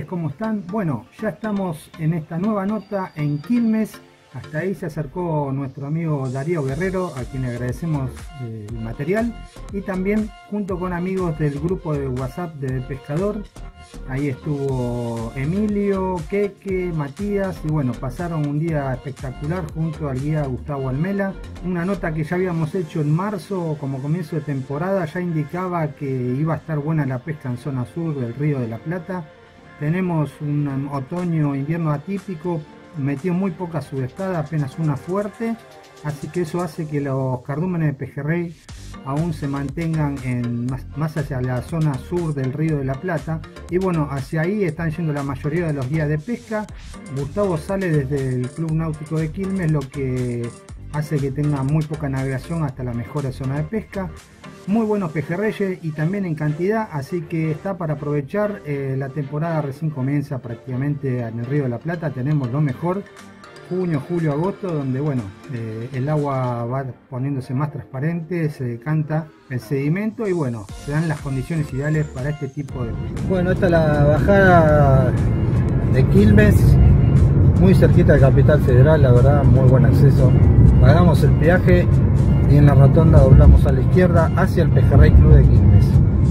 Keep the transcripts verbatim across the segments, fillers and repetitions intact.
¿cómo están? Bueno, ya estamos en esta nueva nota en Quilmes. Hasta ahí se acercó nuestro amigo Darío Guerrero, a quien le agradecemos eh, el material. Y también junto con amigos del grupo de WhatsApp de Pescador. Ahí estuvo Emilio, Keke, Matías y bueno, pasaron un día espectacular junto al guía Gustavo Almela. Una nota que ya habíamos hecho en marzo como comienzo de temporada ya indicaba que iba a estar buena la pesca en zona sur del Río de la Plata. Tenemos un otoño invierno atípico, metió muy poca sudestada, apenas una fuerte, así que eso hace que los cardúmenes de pejerrey aún se mantengan en más, más hacia la zona sur del Río de la Plata. Y bueno, hacia ahí están yendo la mayoría de los guías de pesca. Gustavo sale desde el Club Náutico de Quilmes, lo que hace que tenga muy poca navegación hasta la mejor zona de pesca. Muy buenos pejerreyes y también en cantidad, así que está para aprovechar. Eh, la temporada recién comienza prácticamente en el Río de la Plata, tenemos lo mejor. Junio, julio, agosto, donde bueno, eh, el agua va poniéndose más transparente, se decanta el sedimento y bueno, se dan las condiciones ideales para este tipo de... Bueno, esta es la bajada de Quilmes, muy cerquita de Capital Federal, la verdad, muy buen acceso. Pagamos el peaje y en la rotonda doblamos a la izquierda hacia el Pejerrey Club de Quilmes.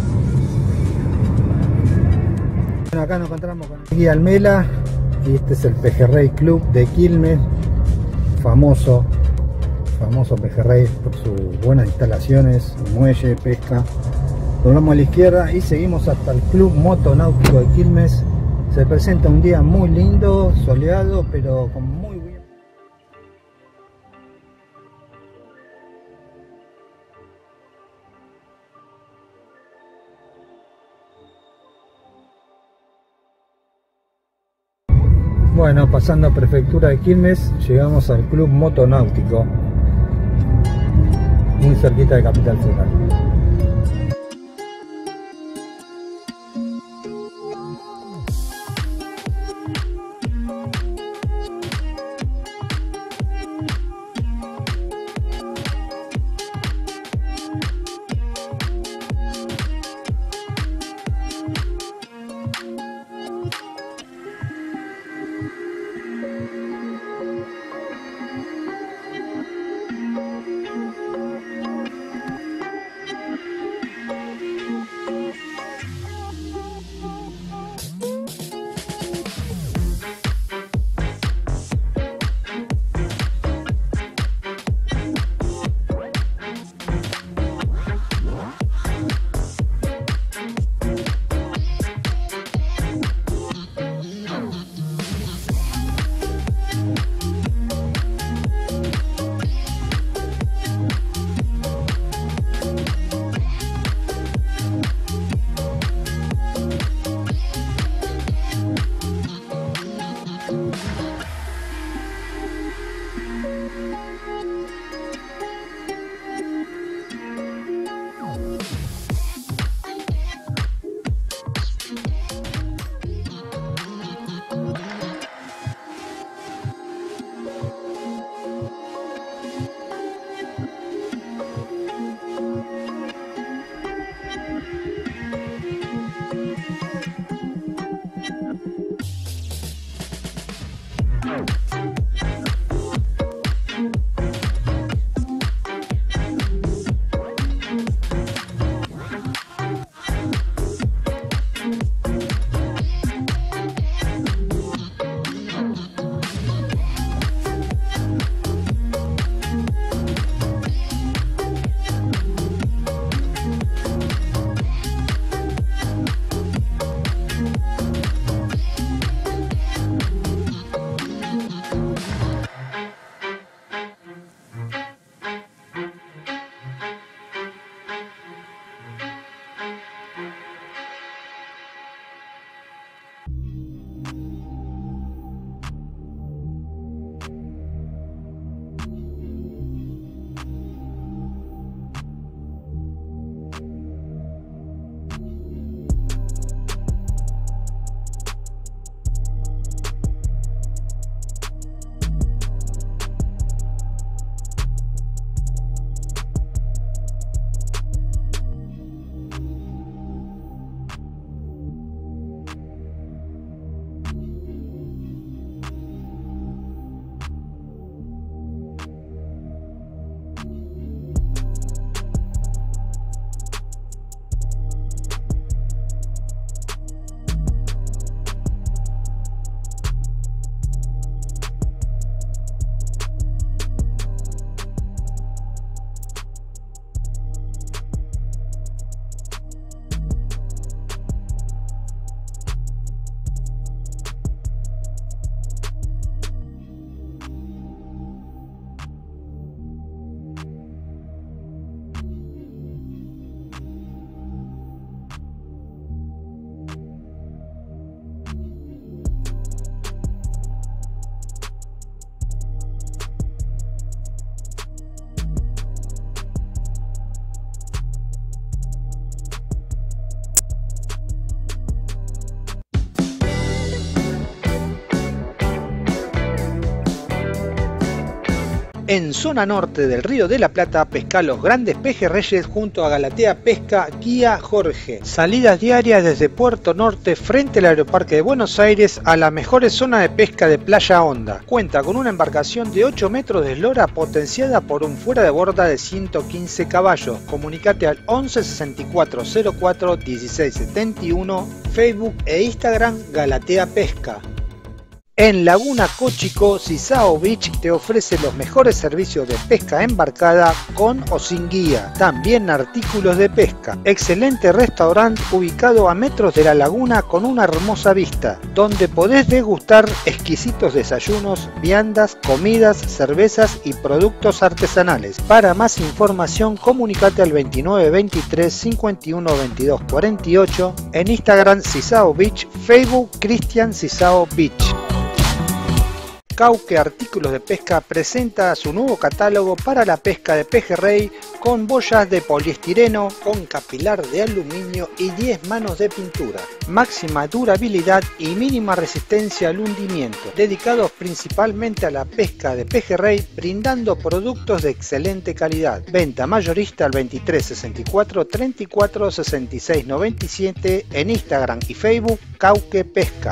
Bueno, acá nos encontramos con el guía Almela. Y este es el Pejerrey Club de Quilmes, famoso, famoso Pejerrey por sus buenas instalaciones, muelle, pesca. Doblamos a la izquierda y seguimos hasta el Club Moto Náutico de Quilmes. Se presenta un día muy lindo, soleado, pero con muy bien. Bueno, pasando a Prefectura de Quilmes, llegamos al Club Motonáutico, muy cerquita de Capital Federal. En zona norte del Río de la Plata, pesca los grandes pejerreyes junto a Galatea Pesca Guía Jorge. Salidas diarias desde Puerto Norte frente al Aeroparque de Buenos Aires a la mejor zona de pesca de Playa Honda. Cuenta con una embarcación de ocho metros de eslora potenciada por un fuera de borda de ciento quince caballos. Comunicate al once sesenta y cuatro cero cuatro dieciséis setenta y uno, Facebook e Instagram Galatea Pesca. En Laguna Cochico, Sisao Beach te ofrece los mejores servicios de pesca embarcada con o sin guía, también artículos de pesca. Excelente restaurante ubicado a metros de la laguna con una hermosa vista, donde podés degustar exquisitos desayunos, viandas, comidas, cervezas y productos artesanales. Para más información, comunicate al veintinueve veintitrés cincuenta y uno veintidós cuarenta y ocho, en Instagram Sisao Beach, Facebook Cristian Sisao Beach. Cauque Artículos de Pesca presenta su nuevo catálogo para la pesca de pejerrey con boyas de poliestireno, con capilar de aluminio y diez manos de pintura. Máxima durabilidad y mínima resistencia al hundimiento, dedicados principalmente a la pesca de pejerrey, brindando productos de excelente calidad. Venta mayorista al veintitrés sesenta y cuatro treinta y cuatro sesenta y seis noventa y siete, en Instagram y Facebook Cauque Pesca.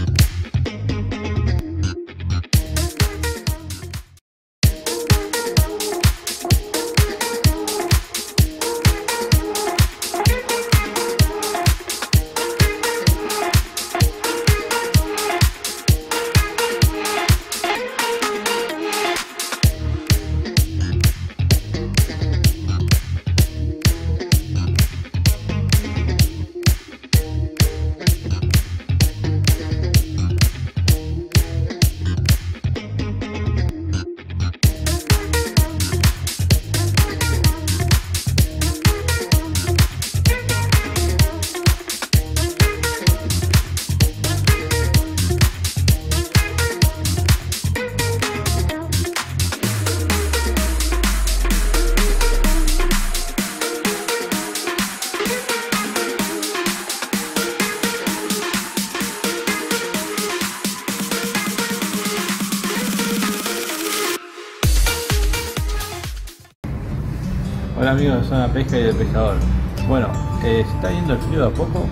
Hola amigos de Zona Pesca y del Pescador. Bueno, eh, se está yendo el frío de a poco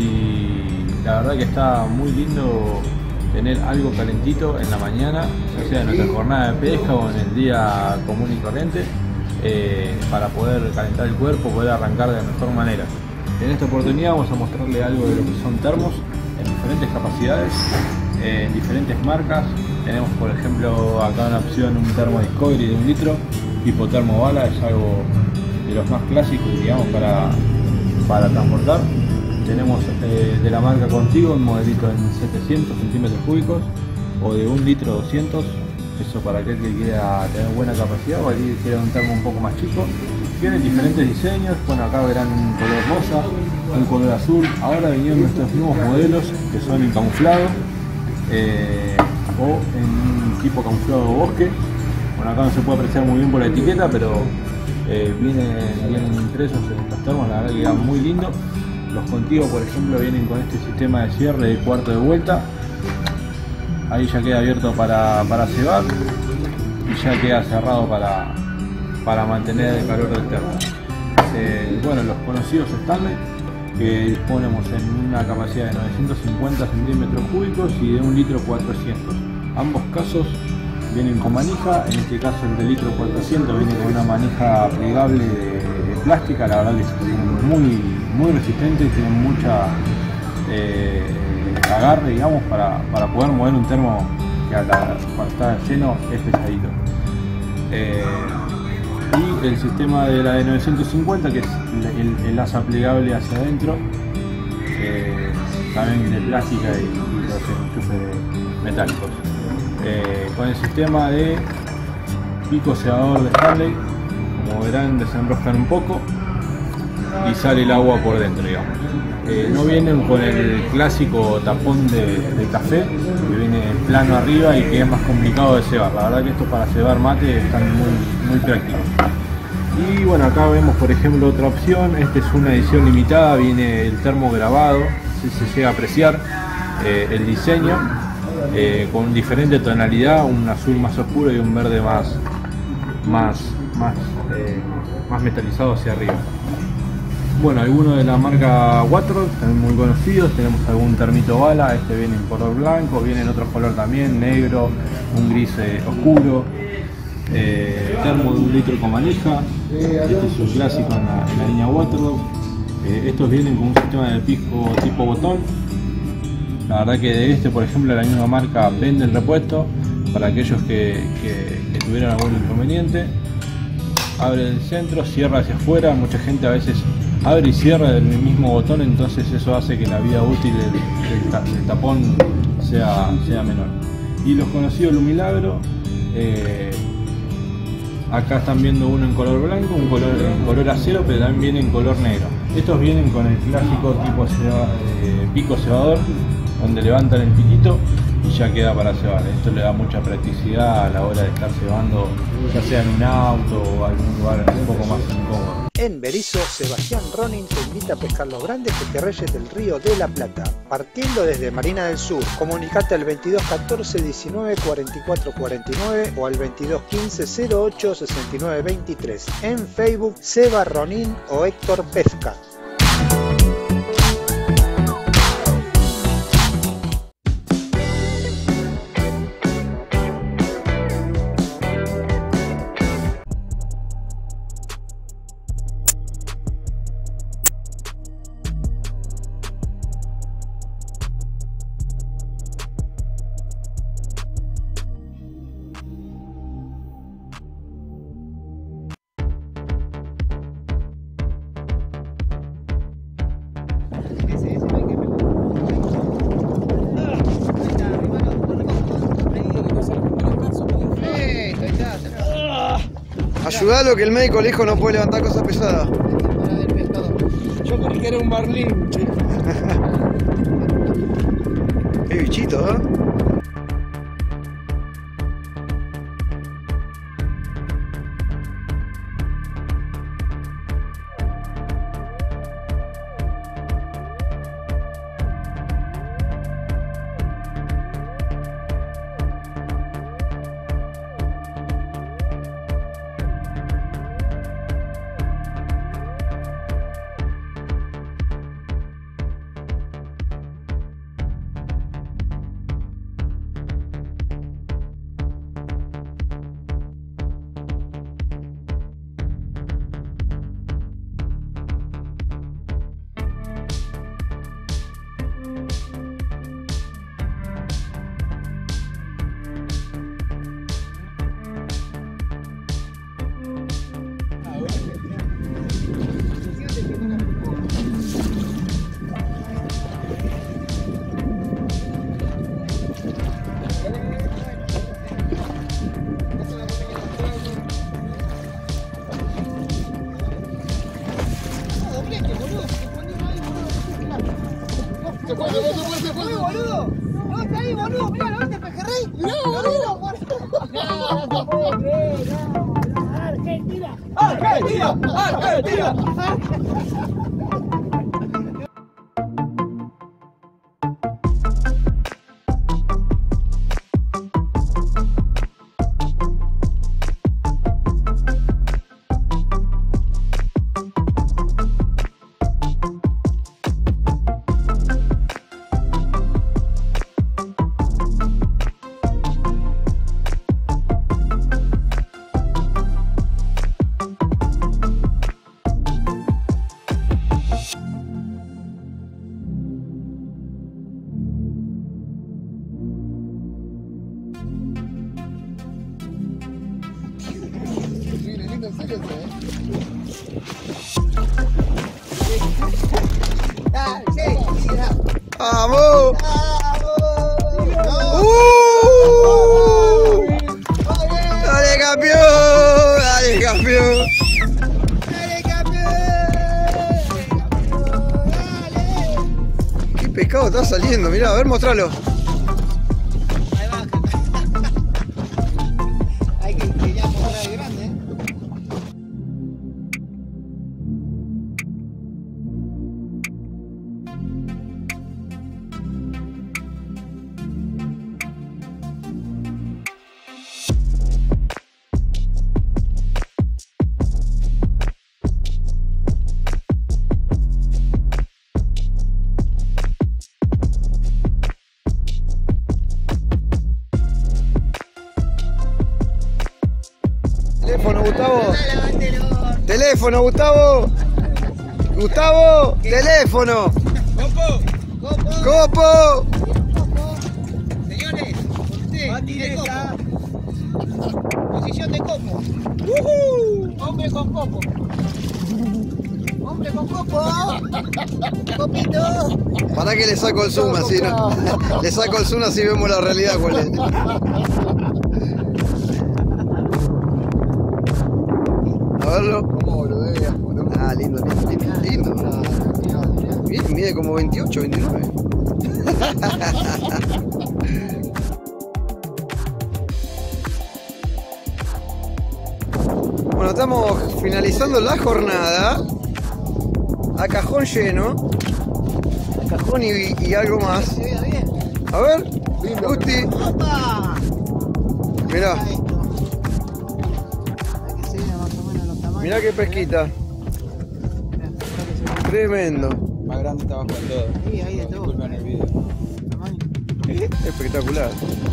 y la verdad que está muy lindo tener algo calentito en la mañana, ya sea en nuestra jornada de pesca o en el día común y corriente, eh, para poder calentar el cuerpo, poder arrancar de la mejor manera. En esta oportunidad vamos a mostrarle algo de lo que son termos en diferentes capacidades, en diferentes marcas. Tenemos por ejemplo acá una opción, un termo Discovery de un litro, tipo termo bala, es algo de los más clásicos, digamos, para, para transportar. Tenemos eh, de la marca Contigo un modelito en setecientos centímetros cúbicos o de un litro doscientos, eso para aquel que quiera tener buena capacidad o aquel que quiera un termo un poco más chico. Tienen diferentes diseños, bueno, acá verán un color rosa, un color azul. Ahora vinieron nuestros nuevos modelos que son en camuflado eh, o en un tipo camuflado bosque. Bueno, acá no se puede apreciar muy bien por la etiqueta, pero eh, vienen, vienen impresos en estos termos, la verdad que quedan muy lindos. Los Contigo, por ejemplo, vienen con este sistema de cierre de cuarto de vuelta. Ahí ya queda abierto para, para cebar y ya queda cerrado para, para mantener el calor del termo. Eh, bueno, los conocidos Stanley, que disponemos en una capacidad de novecientos cincuenta centímetros cúbicos y de un litro cuatrocientos. Ambos casos vienen con manija, en este caso el de litro cuatrocientos viene con una manija plegable de, de plástica, la verdad que es muy, muy resistente y tiene mucha eh, agarre, digamos, para, para poder mover un termo que a la, cuando está lleno es pesadito. Eh, y el sistema de la de novecientos cincuenta, que es el, el asa plegable hacia adentro, eh, también de plástica y, y los enchufes metálicos. Eh, con el sistema de pico cebador de Stanley, como verán, desenroscan un poco y sale el agua por dentro, digamos. Eh, no vienen con el clásico tapón de, de café, que viene plano arriba y que es más complicado de cebar. La verdad que estos para cebar mate están muy, muy prácticos. Y bueno, acá vemos por ejemplo otra opción. Esta es una edición limitada, viene el termo grabado, si se llega a apreciar eh, el diseño, eh, con diferente tonalidad, un azul más oscuro y un verde más, más, más, eh, más metalizado hacia arriba. Bueno, algunos de la marca Watrox, también muy conocidos. Tenemos algún termito bala, este viene en color blanco, viene en otro color también, negro, un gris eh, oscuro. Eh, termo de un litro con manija, este es un clásico en la, en la línea Watrox. Eh, estos vienen con un sistema de pisco tipo botón. La verdad que de este, por ejemplo, la misma marca vende el repuesto para aquellos que, que, que tuvieran algún inconveniente. Abre el centro, cierra hacia afuera. Mucha gente a veces abre y cierra del mismo botón, entonces eso hace que la vida útil del, del, del tapón sea, sea menor. Y los conocidos Lumilagro, eh, acá están viendo uno en color blanco, un color en color acero, pero también viene en color negro. Estos vienen con el clásico tipo ceba, eh, pico cebador, donde levantan el piquito y ya queda para cebar. Esto le da mucha practicidad a la hora de estar cebando, ya sea en un auto o algún lugar un poco más incómodo. En Berisso, Sebastián Ronin te invita a pescar los grandes pejerreyes del Río de la Plata. Partiendo desde Marina del Sur, comunicate al veintidós catorce diecinueve cuarenta y cuatro cuarenta y nueve o al veintidós quince cero ocho sesenta y nueve veintitrés. En Facebook, Seba Ronin o Héctor Pesca. Ayudalo que el médico le dijo no puede levantar cosas pesadas. Yo creí que era un marlín. Qué bichito, ¿eh? Argentina, Argentina, Argentina. ¡Vamos! ¡Uh! ¡Dale, campeón! ¡Dale, campeón! ¡Dale, campeón! ¡Qué pescado está saliendo! Mirá, a ver, mostralo. Ahí va. Hay que, que ya mostrar el grande, ¿eh? Teléfono, Gustavo. Teléfono, Gustavo. Gustavo, teléfono. ¡Copo! Copo. Señores, usted tiene copo. Posición de copo. Uh-huh. Hombre con copo. Hombre con copo. Copito. Para que le saco el zoom así, ¿no? Le saco el zoom así vemos la realidad cuál es. A verlo. ¿Cómo lo veas? Ah, lindo, lindo, lindo, lindo. Mide, mide como veintiocho, veintinueve. Bueno, estamos finalizando la jornada. A cajón lleno. Cajón y, y algo más. Se vea bien. A ver, Gusti. ¡Opa! Mirá, Hay que se vea más o menos los tamaños. mirá qué pesquita. Tremendo. Más grande está abajo del todo. Sí, hay de todo. Disculpen el video. Tamaño. Espectacular.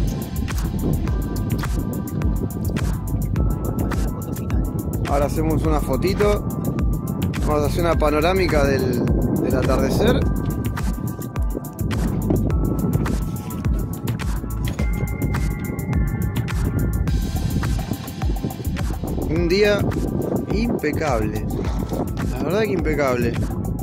La foto final. Ahora hacemos una fotito. Vamos a hacer una panorámica del, del atardecer. Un día impecable. La verdad que impecable.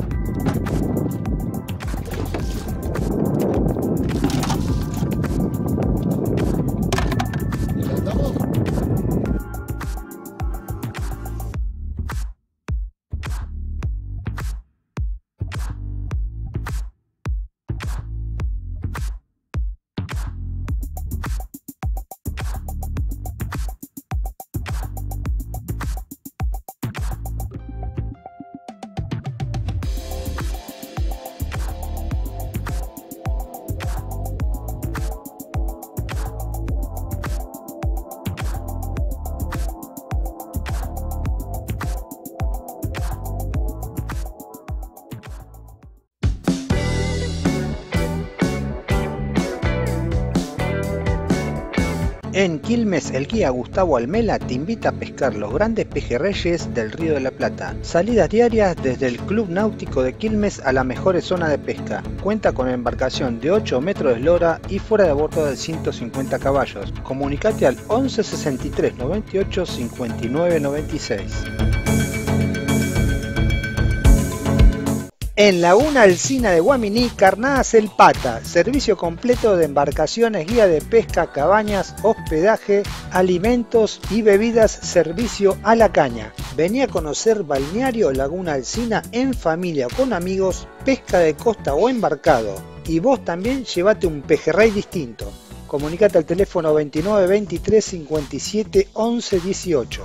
En Quilmes, el guía Gustavo Almela te invita a pescar los grandes pejerreyes del Río de la Plata. Salidas diarias desde el Club Náutico de Quilmes a las mejores zonas de pesca. Cuenta con embarcación de ocho metros de eslora y fuera de bordo de ciento cincuenta caballos. Comunicate al once sesenta y tres noventa y ocho cincuenta y nueve noventa y seis. En Laguna Alsina de Guaminí, Carnadas El Pata, servicio completo de embarcaciones, guía de pesca, cabañas, hospedaje, alimentos y bebidas, servicio a la caña. Vení a conocer Balneario Laguna Alsina en familia o con amigos, pesca de costa o embarcado. Y vos también llevate un pejerrey distinto. Comunicate al teléfono veintinueve veintitrés cincuenta y siete once dieciocho.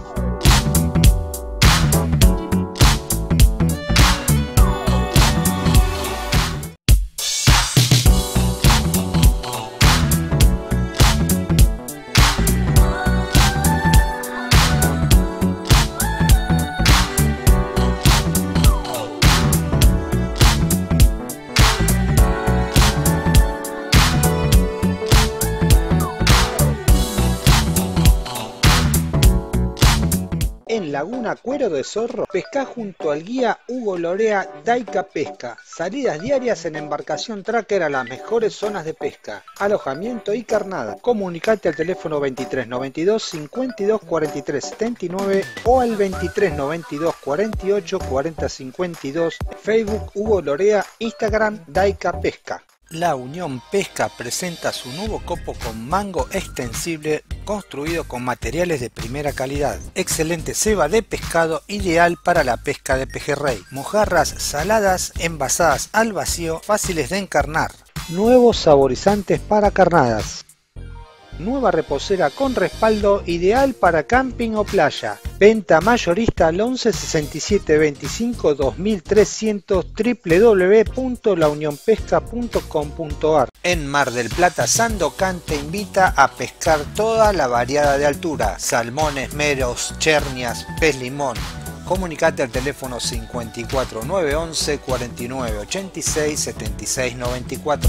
En Laguna Cuero de Zorro, pesca junto al guía Hugo Lorea Daica Pesca. Salidas diarias en embarcación tracker a las mejores zonas de pesca, alojamiento y carnada. Comunicate al teléfono veintitrés noventa y dos cincuenta y dos cuarenta y tres setenta y nueve o al veintitrés noventa y dos cuarenta y ocho cuarenta cincuenta y dos. Facebook Hugo Lorea, Instagram Daica Pesca. La Unión Pesca presenta su nuevo copo con mango extensible construido con materiales de primera calidad. Excelente ceba de pescado ideal para la pesca de pejerrey. Mojarras saladas envasadas al vacío, fáciles de encarnar. Nuevos saborizantes para carnadas. Nueva reposera con respaldo ideal para camping o playa. Venta mayorista al once sesenta y siete veinticinco dos mil trescientos w w w punto la unión pesca punto com punto a r. En Mar del Plata, Sandocan te invita a pescar toda la variada de altura. Salmones, meros, chernias, pez limón. Comunicate al teléfono cincuenta y cuatro nueve once cuarenta y nueve ochenta y seis setenta y seis noventa y cuatro.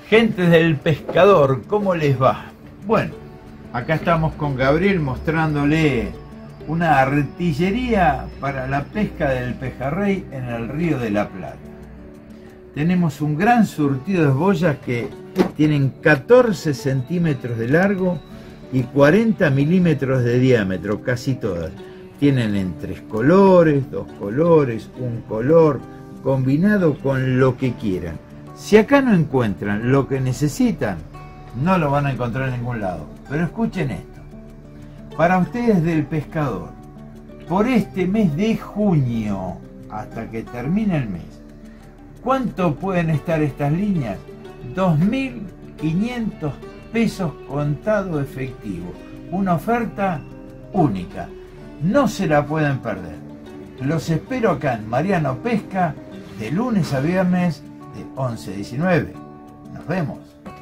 Gente del Pescador, ¿cómo les va? Bueno, acá estamos con Gabriel mostrándole una artillería para la pesca del pejerrey en el Río de la Plata. Tenemos un gran surtido de boyas que tienen catorce centímetros de largo y cuarenta milímetros de diámetro, casi todas. Tienen en tres colores, dos colores, un color, combinado con lo que quieran. Si acá no encuentran lo que necesitan, no lo van a encontrar en ningún lado. Pero escuchen esto. Para ustedes del Pescador, por este mes de junio, hasta que termine el mes, ¿cuánto pueden estar estas líneas? dos mil quinientos pesos contado efectivo. Una oferta única. No se la pueden perder. Los espero acá en Mariano Pesca de lunes a viernes de once a diecinueve. Nos vemos.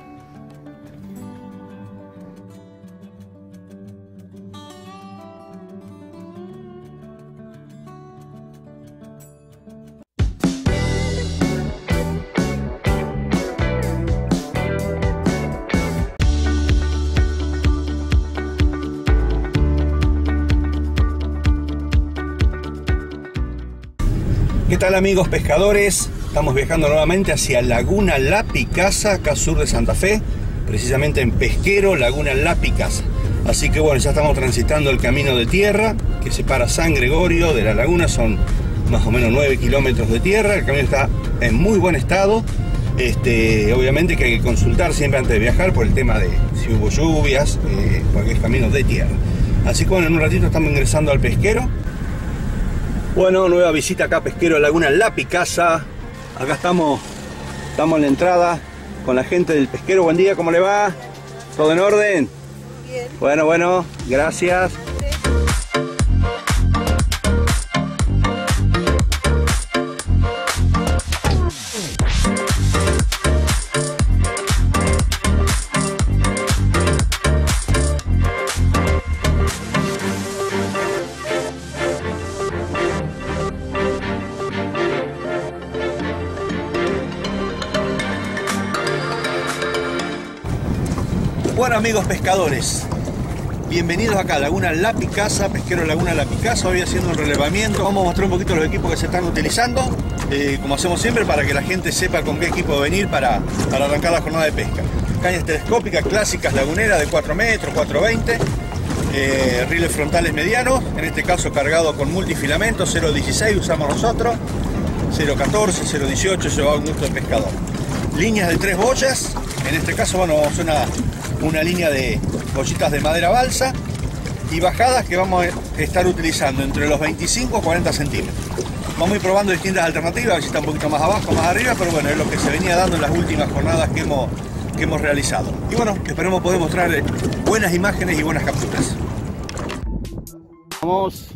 ¿Qué tal, amigos pescadores? Estamos viajando nuevamente hacia Laguna La Picasa, acá sur de Santa Fe, precisamente en Pesquero, Laguna La Picasa. Así que bueno, ya estamos transitando el camino de tierra que separa San Gregorio de la laguna, son más o menos nueve kilómetros de tierra. El camino está en muy buen estado. Este, obviamente que hay que consultar siempre antes de viajar por el tema de si hubo lluvias, eh, porque es camino de tierra. Así que bueno, en un ratito estamos ingresando al Pesquero. Bueno, nueva visita acá a Pesquero, Laguna La Picasa. Acá estamos, estamos en la entrada con la gente del Pesquero. Buen día, ¿cómo le va? ¿Todo en orden? Bien. Bueno, bueno, gracias. Bueno, amigos pescadores, bienvenidos acá a Laguna La Picasa, Pesquero Laguna La Picasa. Hoy haciendo un relevamiento, vamos a mostrar un poquito los equipos que se están utilizando, eh, como hacemos siempre, para que la gente sepa con qué equipo venir para, para arrancar la jornada de pesca. Cañas telescópicas clásicas laguneras de cuatro metros, cuatro veinte, eh, riles frontales medianos, en este caso cargado con multifilamento, cero dieciséis usamos nosotros, cero catorce, cero dieciocho, lleva un gusto de pescador. Líneas de tres boyas, en este caso bueno, vamos a una una línea de bollitas de madera balsa y bajadas que vamos a estar utilizando entre los veinticinco a cuarenta centímetros. Vamos a ir probando distintas alternativas, a ver si está un poquito más abajo, más arriba, pero bueno, es lo que se venía dando en las últimas jornadas que hemos, que hemos realizado. Y bueno, esperemos poder mostrar buenas imágenes y buenas capturas. Vamos.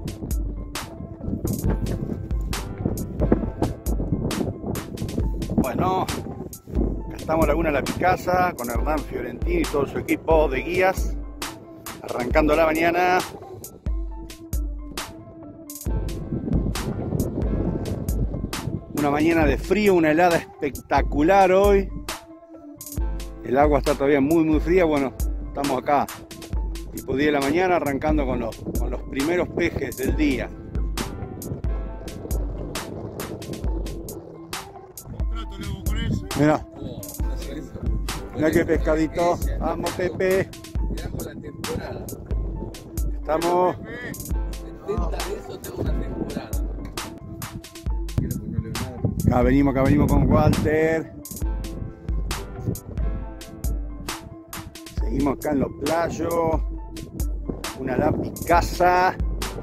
Bueno, estamos en Laguna La Picasa con Hernán Fiorentini y todo su equipo de guías, arrancando la mañana. Una mañana de frío, una helada espectacular hoy. El agua está todavía muy muy fría. Bueno, estamos acá tipo diez de la mañana arrancando con los, con los primeros pejes del día. Mira. Mira qué pescadito. Vamos, Pepe. Miramos la temporada. Estamos. setenta de eso tengo una temporada. Acá venimos, acá venimos con Walter. Seguimos acá en los playos. Una La Picasa.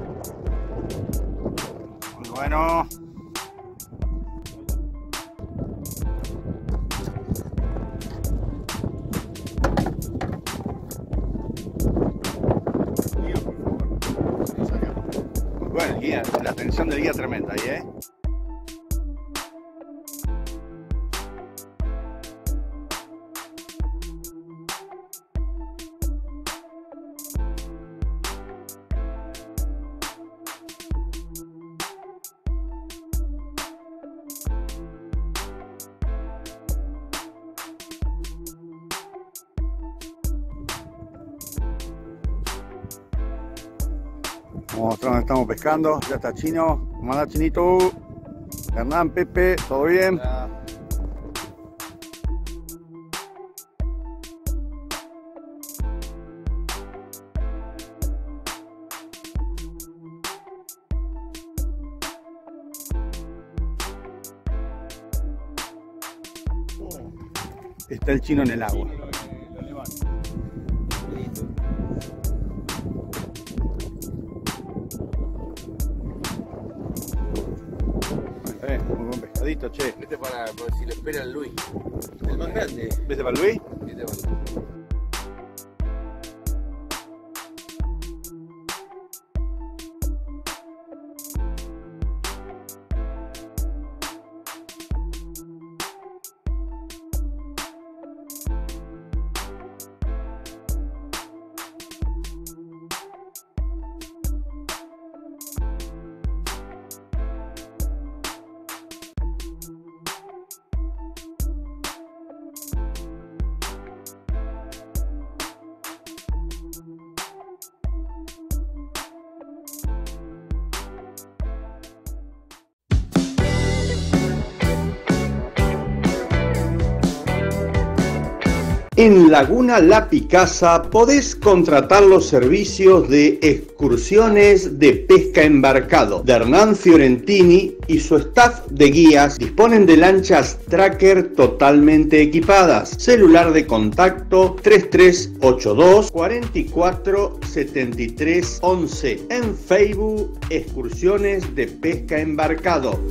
Muy bueno. Bueno, el guía, la atención del guía tremenda ahí, ¿eh? Vamos a mostrar dónde estamos pescando. Ya está Chino. ¿Cómo anda, Chinito? Hernán, Pepe, ¿todo bien? Hola. Está el Chino en el agua. Eh, muy buen pescadito, che. Vete para, para si le espera el Luis. El más grande. ¿Vete para Luis? Vete para En Laguna La Picasa podés contratar los servicios de excursiones de pesca embarcado de Hernán Fiorentini y su staff de guías. Disponen de lanchas tracker totalmente equipadas. Celular de contacto tres tres ocho dos, cuatro cuatro siete tres once. En Facebook, Excursiones de Pesca Embarcado.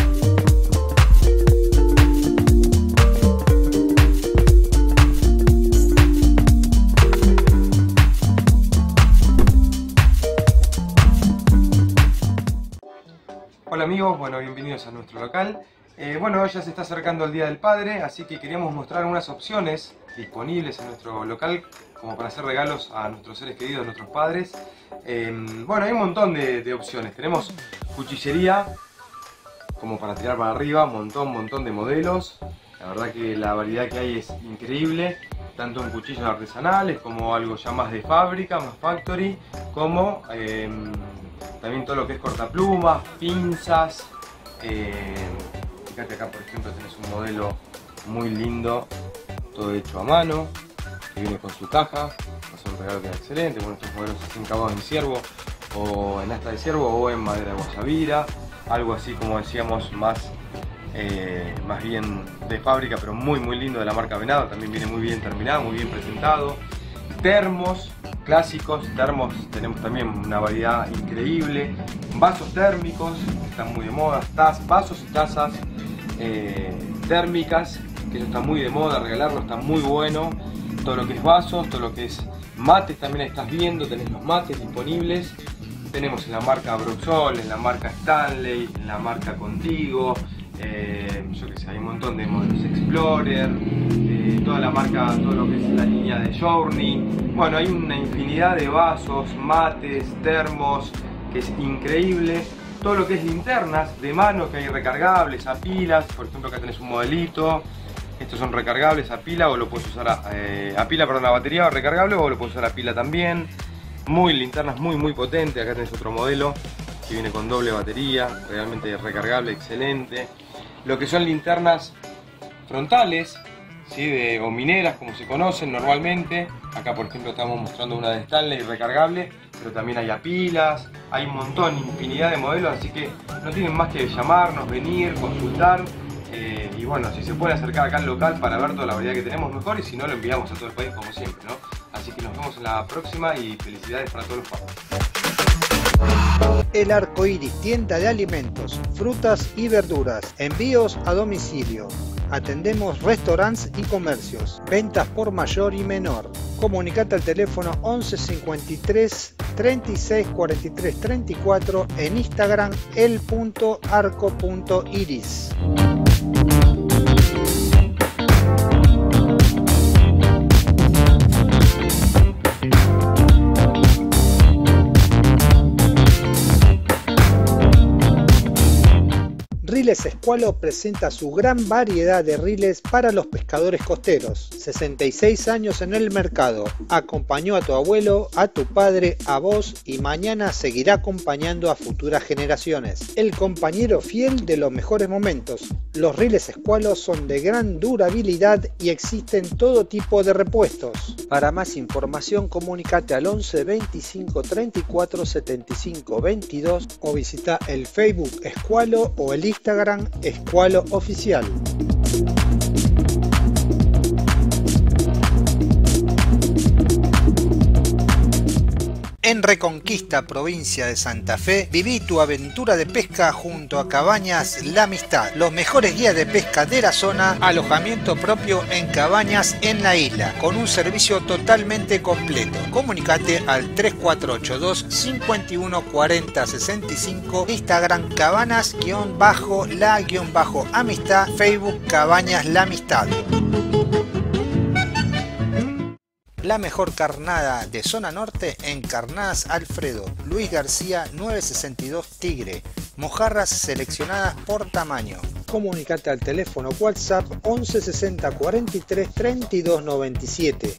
Hola amigos, bueno, bienvenidos a nuestro local. Eh, bueno, ya se está acercando el Día del Padre, así que queríamos mostrar unas opciones disponibles en nuestro local como para hacer regalos a nuestros seres queridos, a nuestros padres. Eh, bueno, hay un montón de, de opciones. Tenemos cuchillería, como para tirar para arriba, un montón, montón de modelos. La verdad que la variedad que hay es increíble, tanto en cuchillos artesanales como algo ya más de fábrica, más factory, como eh, también todo lo que es cortaplumas, pinzas. Eh, fíjate acá, por ejemplo, tenés un modelo muy lindo, todo hecho a mano, que viene con su caja. Va a ser un regalo que es excelente. Bueno, estos modelos están encabados en ciervo o en asta de ciervo o en madera de guayabira, algo así como decíamos, más eh, más bien de fábrica, pero muy muy lindo, de la marca Venado. También viene muy bien terminado, muy bien presentado. Termos clásicos, termos tenemos también una variedad increíble. Vasos térmicos, que están muy de moda, taz, vasos y tazas eh, térmicas, que eso está muy de moda, regalarlo está muy bueno. Todo lo que es vasos, todo lo que es mates también estás viendo, tenés los mates disponibles. Tenemos en la marca Broxol, en la marca Stanley, en la marca Contigo, eh, yo que sé, hay un montón de modelos Explorer, eh, toda la marca, todo lo que es la línea de Journey. Bueno, hay una infinidad de vasos, mates, termos, que es increíble. Todo lo que es linternas de mano, que hay recargables a pilas, por ejemplo acá tenés un modelito. Estos son recargables a pila o lo puedes usar a, eh, a pila, perdón, a batería o recargable, o lo puedes usar a pila también. Muy linternas, muy muy potentes. Acá tenés otro modelo que viene con doble batería, realmente recargable, excelente. Lo que son linternas frontales, ¿sí? De, o mineras, como se conocen normalmente. Acá por ejemplo estamos mostrando una de Stanley recargable, pero también hay a pilas. Hay un montón, infinidad de modelos, así que no tienen más que llamarnos, venir, consultar. Eh, y bueno, si se puede acercar acá al local para ver toda la variedad que tenemos, mejor, y si no, lo enviamos a todo el país como siempre, ¿no? Así que nos vemos en la próxima y felicidades para todos los padres. El Arco Iris, tienda de alimentos, frutas y verduras, envíos a domicilio. Atendemos restaurantes y comercios, ventas por mayor y menor. Comunicate al teléfono once cincuenta y tres, treinta y seis, cuarenta y tres, treinta y cuatro, en Instagram el punto arco punto iris. Riles Escualo presenta su gran variedad de riles para los pescadores costeros. sesenta y seis años en el mercado. Acompañó a tu abuelo, a tu padre, a vos y mañana seguirá acompañando a futuras generaciones. El compañero fiel de los mejores momentos. Los riles Escualo son de gran durabilidad y existen todo tipo de repuestos. Para más información comunícate al once veinticinco treinta y cuatro setenta y cinco veintidós o visita el Facebook Escualo o el Instagram Escualo Oficial. En Reconquista, provincia de Santa Fe, viví tu aventura de pesca junto a Cabañas La Amistad. Los mejores guías de pesca de la zona, alojamiento propio en cabañas en la isla, con un servicio totalmente completo. Comunicate al tres cuatro ocho dos, cinco uno cuatro cero sesenta y cinco, Instagram Cabanas-la-amistad, Facebook Cabañas La Amistad. La mejor carnada de zona norte en Carnadas Alfredo, Luis García novecientos sesenta y dos Tigre, mojarras seleccionadas por tamaño. Comunicate al teléfono WhatsApp once sesenta cuarenta y tres treinta y dos noventa y siete.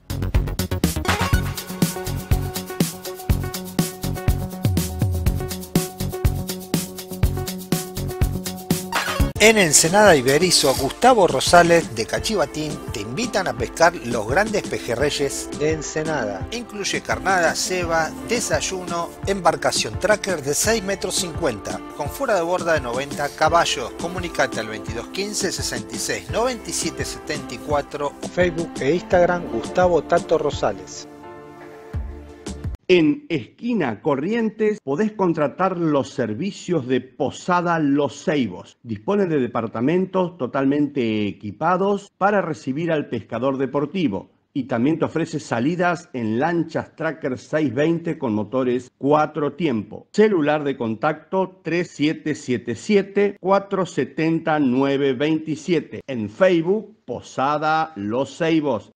En Ensenada y Berizo, Gustavo Rosales de Cachivatín te invitan a pescar los grandes pejerreyes de Ensenada. Incluye carnada, ceba, desayuno, embarcación tracker de seis metros cincuenta, con fuera de borda de noventa caballos. Comunicate al veintidós quince sesenta y seis noventa y siete setenta y cuatro, Facebook e Instagram Gustavo Tato Rosales. En Esquina Corrientes podés contratar los servicios de Posada Los Ceibos. Dispone de departamentos totalmente equipados para recibir al pescador deportivo. Y también te ofrece salidas en lanchas Tracker seiscientos veinte con motores cuatro tiempo. Celular de contacto tres siete siete siete, cuatro siete cero, nueve dos siete. En Facebook, Posada Los Ceibos.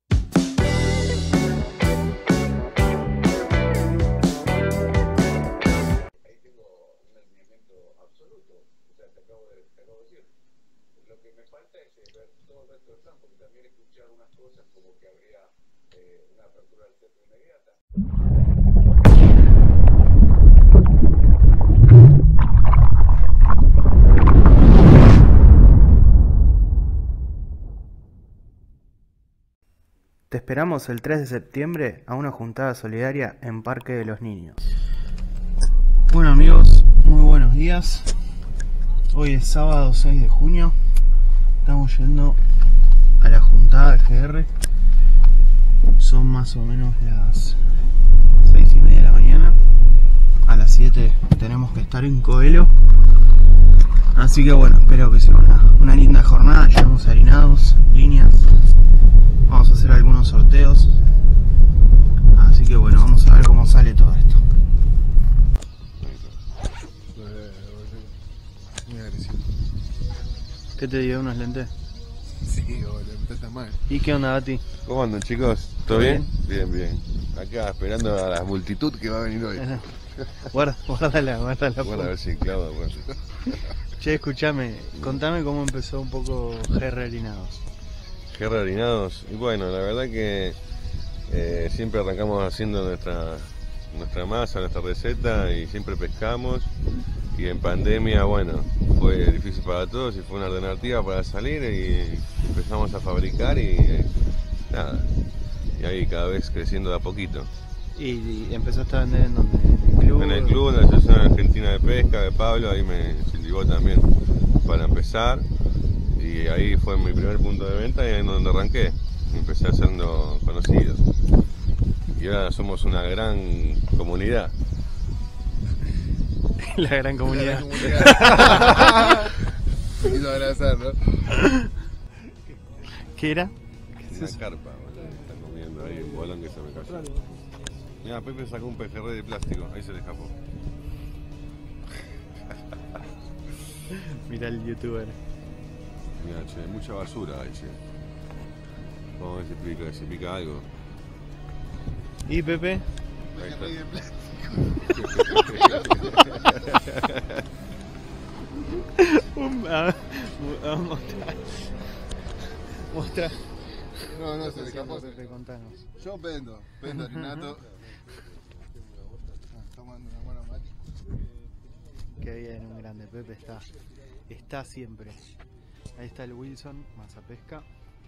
Te esperamos el tres de septiembre a una juntada solidaria en Parque de los Niños. Bueno amigos, muy buenos días. Hoy es sábado seis de junio. Estamos yendo a la juntada de G R. Son más o menos las seis y media de la mañana. A las siete tenemos que estar en Coelho. Así que bueno, espero que sea una, una linda jornada. Llevamos harinados, líneas. Vamos a hacer algunos sorteos. Así que bueno, vamos a ver cómo sale todo esto. Muy agresivo. ¿Qué te dio? ¿Unos lentes? Sí, boludo, está mal. ¿Y qué onda, Bati? ¿Cómo andan, chicos? ¿Todo bien? Bien, bien. Acá esperando a la multitud que va a venir hoy. Guarda, guárdala, guárdala. Guarda a ver si clava, bueno. Che, escuchame, contame cómo empezó un poco G R Harinados. G R Harinados, y bueno, la verdad que eh, siempre arrancamos haciendo nuestra, nuestra masa, nuestra receta y siempre pescamos. Y en pandemia, bueno, fue difícil para todos y fue una alternativa para salir y empezamos a fabricar y eh, nada, y ahí cada vez creciendo de a poquito. ¿Y, y empezaste a vender en donde? ¿En el club? En el club, en la Asociación Argentina de Pesca de Pablo, ahí me incentivó también para empezar. Y ahí fue mi primer punto de venta y ahí es donde arranqué. Empecé haciendo conocidos. Y ahora somos una gran comunidad. La gran comunidad. Me quiso abrazar, ¿no? ¿Qué era? Una carpa, boludo. Está comiendo ahí un bolón que se me cayó. Mira, Pepe sacó un pejerrey de plástico, ahí se le escapó. Mira el youtuber. Mira, che, mucha basura ahí, che. Vamos a ver si pica, si pica algo. ¿Y Pepe? Ahí está. De plástico. Un, a ver, a mostrar. Mostrar. No, no, se le escapó. Pepe, contanos. Yo vendo, vendo Renato. Tomando una mano mate. Qué bien, un grande. Pepe está, está siempre. Ahí está el Wilson, Mazapesca.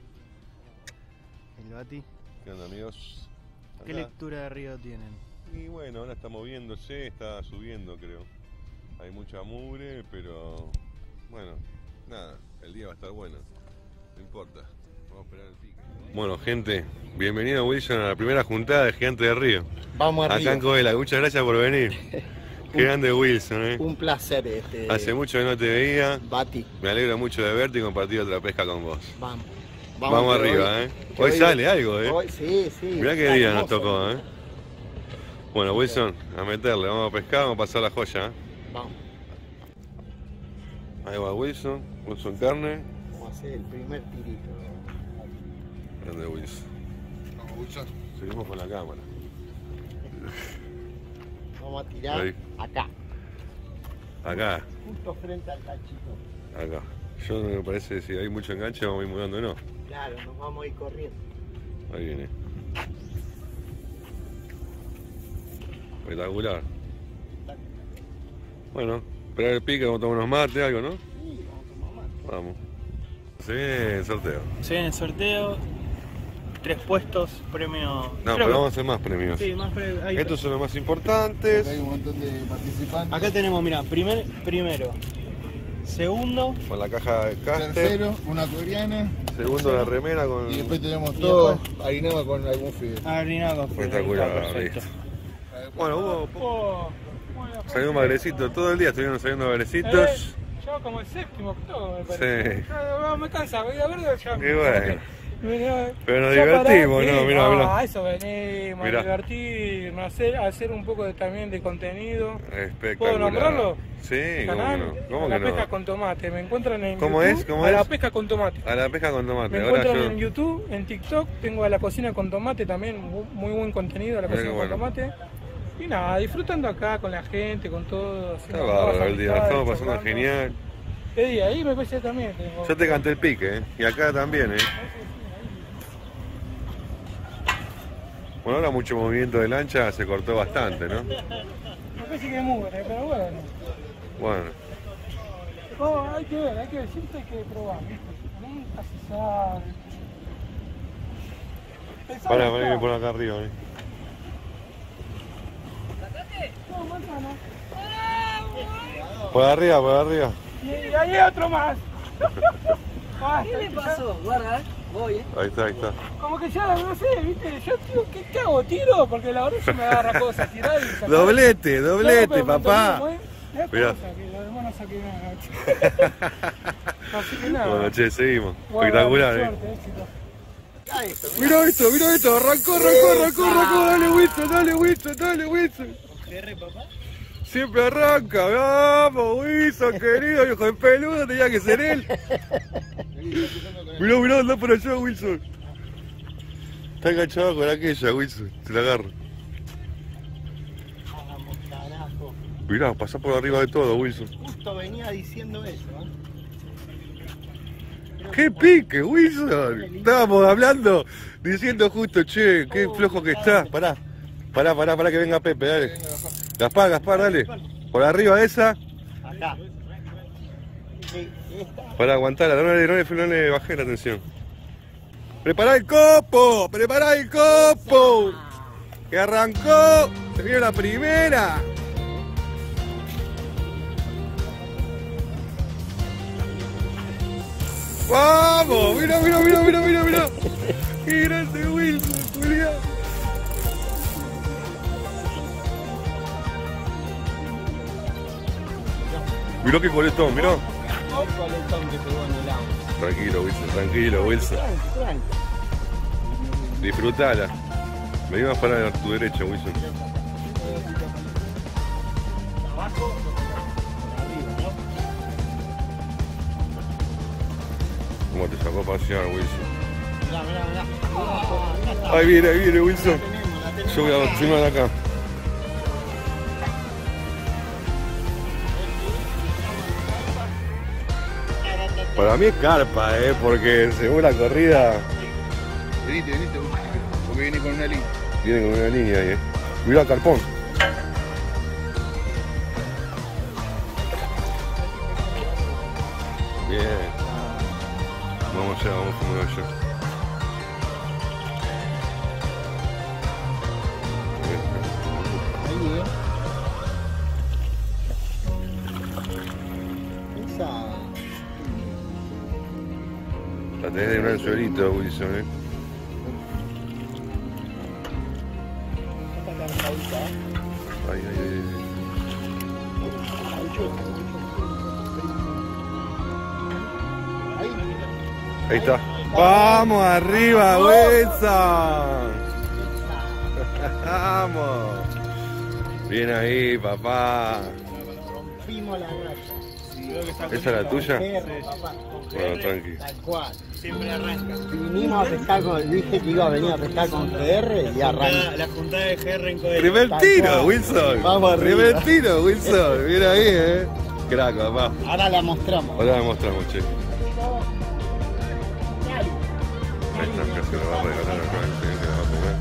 El Bati. ¿Qué onda, amigos? ¿Qué Acá. lectura de río tienen? Y bueno, ahora está moviéndose, está subiendo, creo. Hay mucha mugre, pero bueno, nada, el día va a estar bueno. No importa, vamos a esperar el pique. Bueno, gente, bienvenido Wilson a la primera juntada de Gigante del Río. Vamos arriba. Acá en Covela, muchas gracias por venir. Qué grande Wilson, eh. Un placer. Este, Hace mucho que no te veía. Bati. Me alegro mucho de verte y compartir otra pesca con vos. Vamos. Vamos, Vamos arriba, hoy, eh. Hoy, hoy sale algo, eh. Hoy, sí, sí. Mirá qué día nos tocó, eh. Bueno, Wilson, a meterle, vamos a pescar, vamos a pasar la joya, eh. Vamos. Ahí va Wilson, Wilson carne. Vamos a hacer el primer tirito. Grande Wilson. Vamos, Wilson. Seguimos con la cámara. Vamos a tirar ahí. Acá. Acá. Justo frente al cachito. Acá. Yo no me parece que si hay mucho enganche vamos a ir mudándonos. Claro, nos vamos a ir corriendo. Ahí viene. Espectacular. Bueno, esperar el pique, vamos a tomar unos mates, algo, ¿no? Sí, vamos a tomar mate. Vamos. Se viene el sorteo. Se viene el sorteo. Tres puestos, premio. No, Creo pero que... vamos a hacer más premios. Sí, más premios. Ahí Estos está. son los más importantes. Hay un montón de participantes. Acá tenemos, mira, primer, primero. Segundo. Con la caja de caster. Tercero, una coreana. Segundo la remera con. Y después tenemos Y todo después- harinado con algún fideo. Harinado. Espectacular, Perfecto. listo. Bueno, hubo. Oh, bueno, Salió un magrecito, todo el día estuvieron saliendo eh, magrecitos. yo como el séptimo octavo me parece. Sí. Ya, me cansa, voy a ver ya. Y bueno. Mirá, Pero nos ya divertimos, pará, ¿no? sí, Mirá, no, mirá. a eso venimos, Mirá. a divertirnos, a hacer, a hacer un poco de, también de contenido. Espectacular. ¿Puedo nombrarlo? Sí, cómo Canal, no. ¿Cómo a la que pesca no? con tomate. Me encuentran en ¿Cómo YouTube. es? ¿Cómo a es? la pesca con tomate. A la pesca con tomate. Me Ahora encuentran yo. en YouTube, en TikTok. Tengo a la cocina con tomate también. Muy, muy buen contenido a la Mirá cocina qué con bueno. tomate. Y nada, disfrutando acá con la gente, con todo. Está bárbaro el día, estamos pasando genial. ¿Qué día? Ahí me parece también. Tengo... Yo te canté el pique, ¿eh? Y acá también, ¿eh? Bueno, ahora mucho movimiento de lancha, se cortó bastante, ¿no? Me parece que es mugre, pero bueno. Bueno, Oh, hay que ver, hay que ver, siempre hay que probar, ¿viste? Nunca se sabe. Pensá para, acá. para, por acá arriba, ¿eh? No, manzana. Por arriba, por arriba. Y y ahí hay otro más. ¿Qué le pasó? Guarda, eh. Voy, eh. Ahí está, ahí está. Como que ya, no sé, ¿viste? Yo, tío, ¿qué, qué hago? ¿Tiro? Porque la verdad se me agarra cosas, tirar y sacar. Doblete, doblete, No, pero papá. cuando digo, ¿eh? Mirá. Cosa, que los demás no saquen nada. Así que nada. Bueno, che, seguimos. Bueno, Espectacular, ¿eh? suerte, éxito. Mira esto, mira esto, arrancó, arrancó, arrancó, arrancó, dale Wilson, dale Wilson, dale Wilson. ¿Qué papá? Siempre arranca, vamos Wilson, querido, hijo de peludo, tenía que ser él. Mirá, mirá, anda por allá Wilson. Está enganchado con aquella, Wilson, se la agarra. Vamos, carajo. Mirá, pasá por arriba de todo, Wilson. Justo venía diciendo eso, ¿eh? ¡Qué pique, Wilson! Estábamos hablando, diciendo justo, che, qué flojo que está. Pará, pará, pará, pará que venga Pepe, dale. Gaspar, Gaspar, dale. Por arriba esa. Acá. Sí, esta. Pará, aguantala, no le, no le, no le bajé la tensión. ¡Prepará el copo! ¡Prepará el copo! ¡Que arrancó! ¡Se viene la primera! ¡Vamos! ¡Mira, mira, mira, mira, mira, mira! ¡Qué grande Wilson, Julián! Mirá qué coletón, mirá. El coletón que pegó en el agua. Tranquilo, Wilson, tranquilo, Wilson. Tranqui, tranqui. Disfrutala. Me ibas para tu derecha, Wilson. Abajo, arriba, ¿no? ¿Cómo te sacó a pasear, Wilson? Mirá, mirá, mirá. Mirá, mirá. Ahí viene, ahí viene, Wilson. La tenemos, la tenemos. Yo voy a filmar acá. Para mí es carpa, eh, porque según la corrida Venite, venite, porque viene con una línea. viene con una línea ahí, eh. Mirá, carpón. Bien. Vamos allá, vamos a mover allá. Ahí, eh. Esa. La tenés de un anzuelito, Wilson, eh. Esta carpadita, eh. Ay, ay, ay, ay. Ahí está. ¡Vamos arriba, Wilson! ¡Vamos! Bien ahí, papá. Rompimos la raya. ¿Esa es la tuya? Perro, papá. Bueno, tranqui. Tal cual. Siempre arranca. Vinimos a pescar con, dije que iba a venir a pescar con G R y arranca. La juntada de G R en Coelho. Primer tiro, Wilson. Vamos arriba. Primer tiro, Wilson. Mira ahí, eh. Crack, papá. Ahora la mostramos. Ahora la mostramos, che. Esta que se la va a regalar acá, se la va a comer.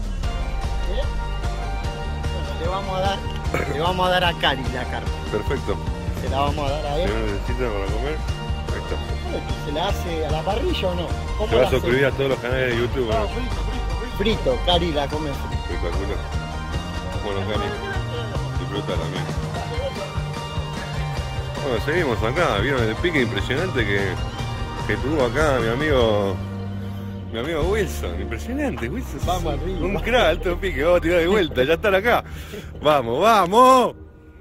Le vamos a dar, le vamos a dar a Cari la carne. Perfecto. Se la vamos a dar a Si él. no necesita para comer, ahí está. ¿Se la hace a la parrilla o no? ¿Cómo Se va la a suscribir hace? a todos los canales de YouTube, ¿no? Frito, Cari la come. Espectacular. Bueno, Cari, disfruta también. Bueno, seguimos acá. Vieron el pique impresionante que, que tuvo acá mi amigo. Mi amigo Wilson. Impresionante, Wilson. Vamos arriba. Un crack, alto pique. Vamos a tirar de vuelta. Ya están acá. Vamos, vamos.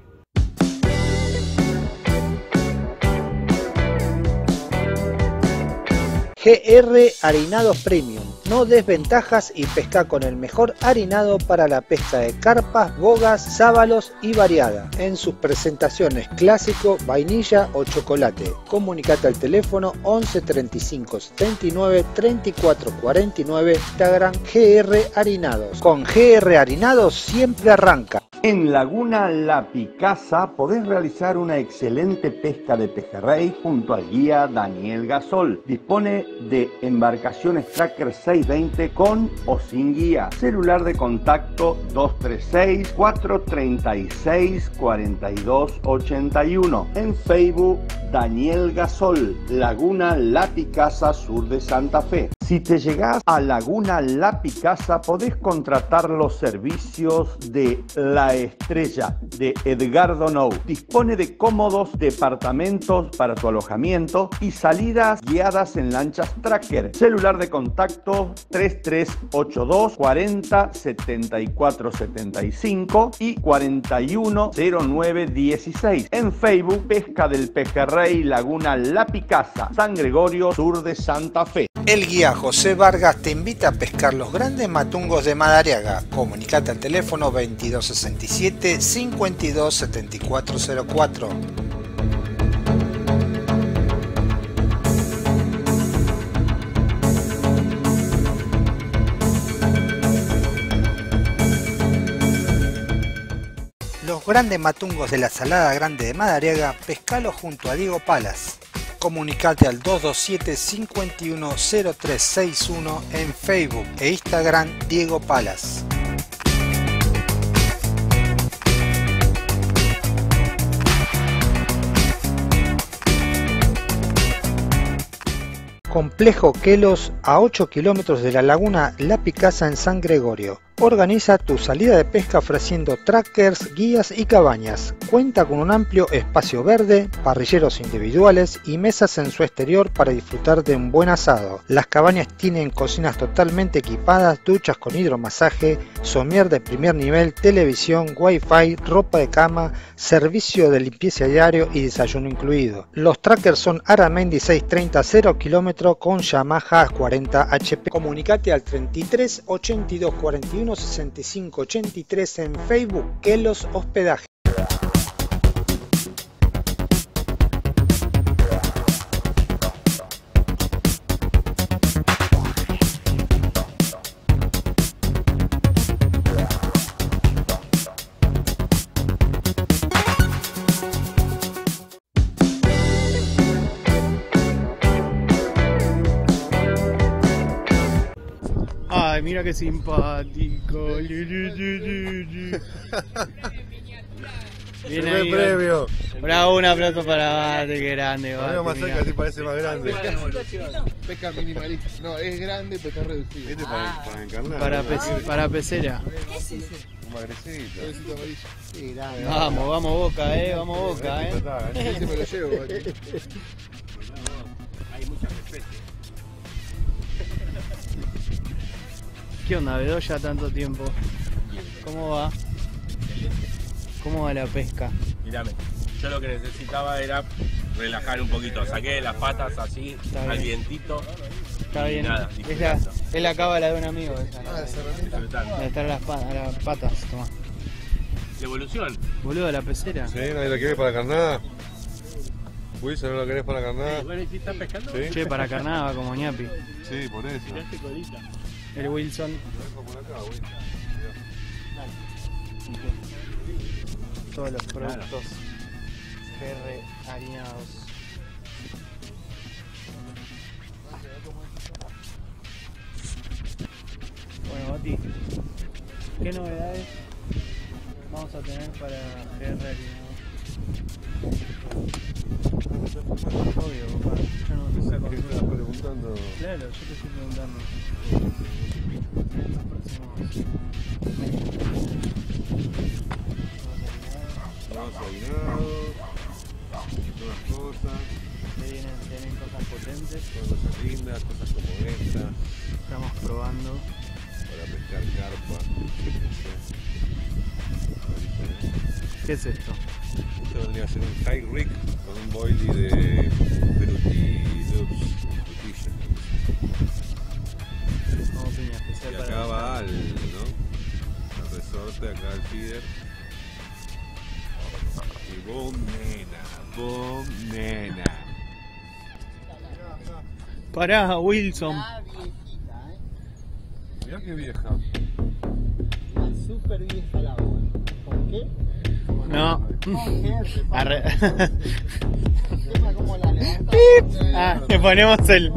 G R Harinados Premium. No des ventajas y pesca con el mejor harinado para la pesca de carpas, bogas, sábalos y variada. En sus presentaciones clásico, vainilla o chocolate. Comunicate al teléfono once treinta y cinco setenta y nueve treinta y cuatro cuarenta y nueve. Instagram G R Harinados. Con G R Harinados siempre arranca. En Laguna La Picasa podés realizar una excelente pesca de pejerrey junto al guía Daniel Gasol. Dispone de embarcaciones Tracker seiscientos veinte con o sin guía. Celular de contacto dos tres seis, cuatro tres seis, cuatro dos ocho uno. En Facebook Daniel Gasol, Laguna La Picasa, sur de Santa Fe. Si te llegás a Laguna La Picasa podés contratar los servicios de La Estrella de Edgardo Nou. Dispone de cómodos departamentos para tu alojamiento y salidas guiadas en lanchas Tracker. Celular de contacto tres tres ocho dos, cuarenta, setenta y cuatro setenta y cinco y cuarenta y uno cero nueve dieciséis. En Facebook Pesca del Pejerrey Laguna La Picasa, San Gregorio, sur de Santa Fe. El guía José Vargas te invita a pescar los grandes matungos de Madariaga. Comunicate al teléfono veintidós sesenta y siete, cincuenta y dos setenta y cuatro cero cuatro. Los grandes matungos de la Salada Grande de Madariaga, pescalos junto a Diego Palas. Comunicate al dos dos siete, cinco uno cero tres seis uno en Facebook e Instagram Diego Palas. Complejo Quelos, a ocho kilómetros de la laguna La Picasa en San Gregorio. Organiza tu salida de pesca ofreciendo trackers, guías y cabañas. Cuenta con un amplio espacio verde, parrilleros individuales y mesas en su exterior para disfrutar de un buen asado. Las cabañas tienen cocinas totalmente equipadas, duchas con hidromasaje, somier de primer nivel, televisión, wifi, ropa de cama, servicio de limpieza diario y desayuno incluido. Los trackers son Aramendi seiscientos treinta, cero kilómetros con Yamaha cuarenta H P. Comunicate al treinta y tres, ochenta y dos, cuarenta y uno, sesenta y cinco, ochenta y tres en Facebook Quelos Hospedaje. Ay, mira qué simpático. Viene ahí, el premio. Bravo, un aplauso para Bate, qué grande. Bate, más cerca, así parece más grande. Pesca minimalista. No, es grande, pesca reducido. Este para, ah. para encarnar. Para, pe para pecera. Un magrecito. Sí, grande. Vamos, vamos Boca, eh, vamos Boca, eh. Este me lo llevo. Hay muchas especies. ¿Qué onda, Bedoya, tanto tiempo? ¿Cómo va? ¿Cómo va la pesca? Mirame, yo lo que necesitaba era relajar un poquito. Saqué las patas así, al vientito. Está y bien. Nada, es, la, es la cábala de un amigo esa, ¿no? Ah, esa Disfrutando. De estar las, pa las patas, tomá. Devolución. Boludo, la pecera. Sí, ¿nadie lo quiere para carnada? Wilson, ¿no lo querés para carnada? Sí, bueno, ¿y si estás pescando? ¿Sí? Che, para carnada va como ñapi. Sí, por eso. Tiraste colita. El Wilson. Todos los productos G R harinados. Bueno, Bati, ¿qué novedades vamos a tener para G R harinados? Obvio, papá, yo no te saco. ¿Qué me estás preguntando? Claro, yo te estoy preguntando. En estos próximos meses. Nuevos harinados, nuevas cosas. Se vienen, se vienen cosas potentes. Cosas lindas, cosas como esta. Estamos probando. Para pescar carpa. ¿Qué es esto? Esto vendría a ser un high rig con un boilie de Frutilux. Frutilla. Como piña especial Y para acá pescar. va al, ¿no? Al resorte, acá al feeder. Y boom, nena, boom, nena. Pará, Wilson. Mirá qué vieja. Súper vieja el agua. ¿Por qué? No. Arre. ¿Cómo la levantamos? Ah, le ponemos el.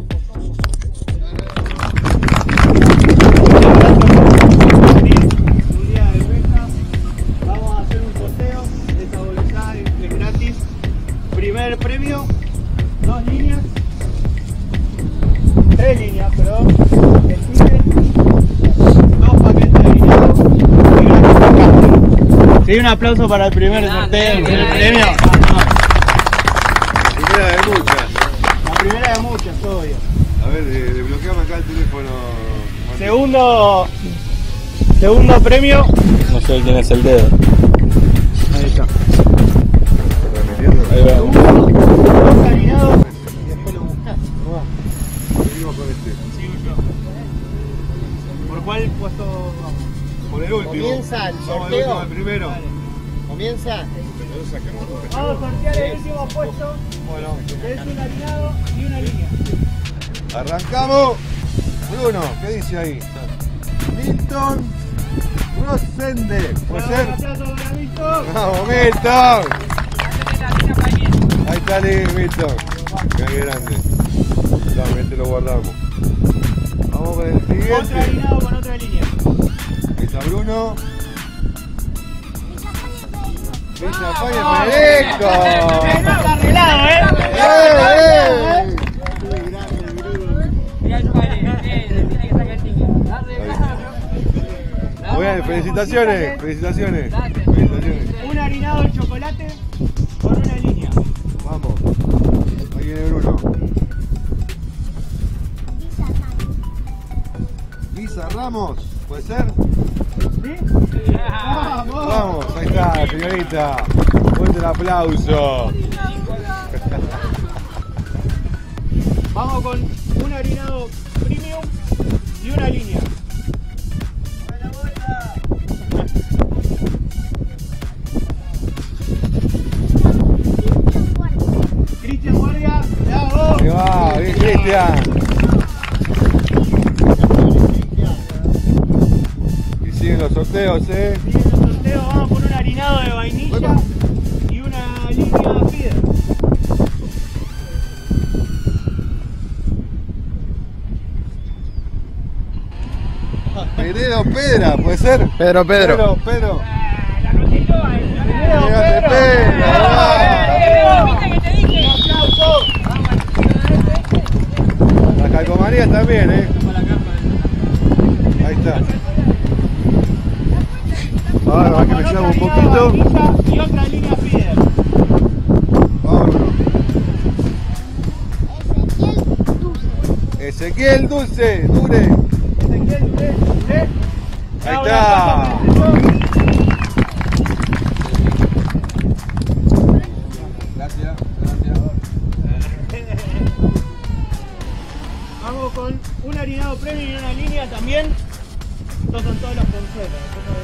Un día de pesca. Vamos a hacer un sorteo. Esta bolsa es gratis. Primer premio, dos líneas. Tres líneas, perdón. El ticket, dos paquetes de harinados y gratis pesca. Sí, un aplauso para el primer sorteo, el primer premio. La primera de muchas. La primera de muchas, obvio. A ver, de- desbloqueame acá el teléfono. Martín. Segundo, segundo premio. No sé quién es el dedo. Ahí está. Ahí va. Dos harinados. Seguimos con este. Sigo yo. ¿Por cuál puesto vamos? Por el último. Comienza el Vamos al sorteo. último, al primero. Comienza. Vamos a sortear el último puesto. Bueno, Que es un harinado y una línea. arrancamos. Bruno, ¿qué dice ahí? Milton Rosende. ¿Puede ser? Un aplauso para Víctor. ¡Vamos, Milton! Ahí está el Milton. Qué grande. Dame, este lo guardamos. Vamos con el Otro siguiente. harinado con otra línea. Ahí está Bruno. Villa España, Federico. Está arreglado, ¿eh? ¡Eh, eh! Muy bien, felicitaciones, felicitaciones, felicitaciones. Un harinado de chocolate con una línea. Vamos, ahí viene Bruno. Lisa Ramos, ¿puede ser? ¿Sí? ¡Vamos! Vamos, ahí está, señorita. Fuerte el aplauso. Vamos con un harinado premium y una línea. Cristian Guardia, bravo. Ahí va, bien Cristian. Y siguen los sorteos, eh. Y en el sorteo vamos con un harinado de vainilla y una línea feeder. Pedro Pedra, ¿puede ser? Pedro Pedro. Pedro Pedro. Pedro, Pedro. Las calcomanías también, ¿eh? Ahí está. Ahora va que me llamo un poquito. Y otra línea feeder. Vamos, Ezequiel Dulce, Dure. Ezequiel Dulce. Ahí está. Gracias, gracias. Vamos con un harinado premium y una línea también. Estos son todos los consuelos.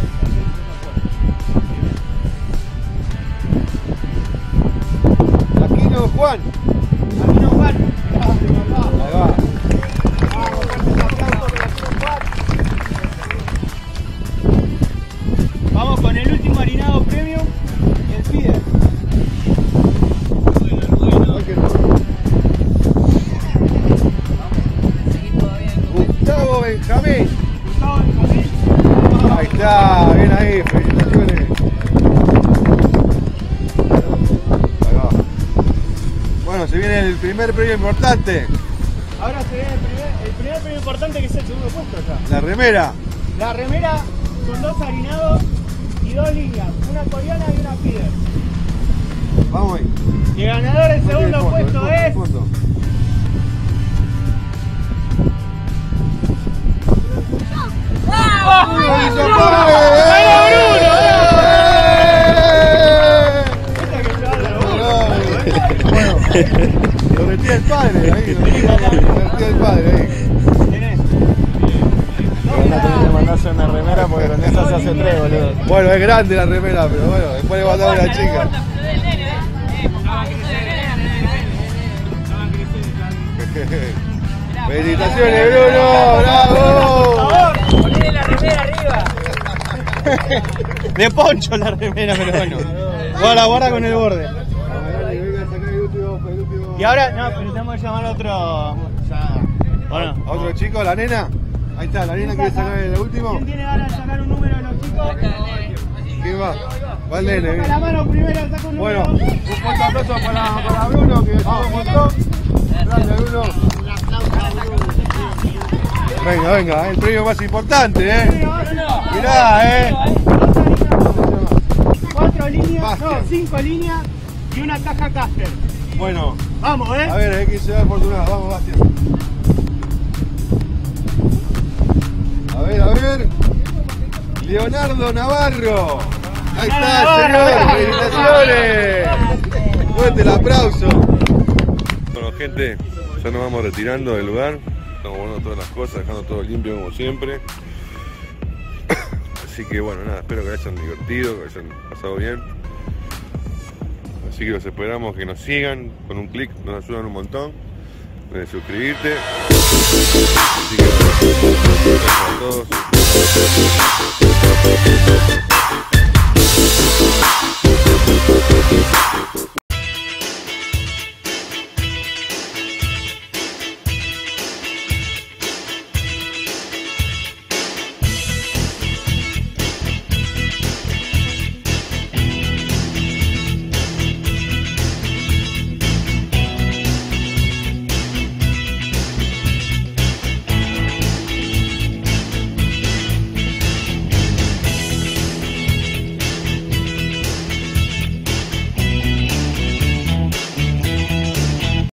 Aquino Juan. Aquino Juan. Ahí va. Vamos con el último harinado premium y el feeder. Gustavo Benjamín. Gustavo Benjamín. Ahí está, bien ahí, felicitaciones. Ahí va. Bueno, se viene el primer premio importante. Ahora se viene el primer, el primer premio importante, que es el segundo puesto ya. La remera. La remera con dos harinados y dos líneas, una coreana y una feeder. Vamos ahí. Y el ganador del segundo fondo, puesto fondo, es... fondo. Lo metí el padre ahí, lo metí el padre ahí. No tenés que mandarse una remera porque con esa se hace tres, boludo. Bueno, es grande la remera, pero bueno, después le mandamos a la chica. Felicitaciones, Bruno, bravo. Ponle la remera arriba. De poncho la remera, pero bueno. Guarda, guarda con el borde. Y ahora, no, pero tenemos que llamar a otro. Ya. Bueno. ¿A otro chico, la nena? Ahí está, la nena quiere sacar el último. ¿Quién tiene ganas de sacar un número de los chicos? ¿Quién va? Va el nene. Saca la mano primero, saca un número. Bueno, un fuerte aplauso para, para Bruno, que ayudó un montón. Gracias, Bruno. Venga, venga, el premio más importante, eh. Mirá, eh. Cuatro líneas, no, cinco líneas y una caja caster. Bueno, vamos, eh. A ver, hay que ser afortunado. Vamos, Bastián. A ver, a ver. Leonardo Navarro. Ahí está, señor. Felicitaciones. Fuerte el aplauso. Bueno, gente, ya nos vamos retirando del lugar. Estamos guardando todas las cosas, dejando todo limpio como siempre. Así que bueno, nada, espero que hayan divertido, que hayan pasado bien. Así que los esperamos que nos sigan, con un clic nos ayudan un montón. De suscribirte. Así que gracias a todos.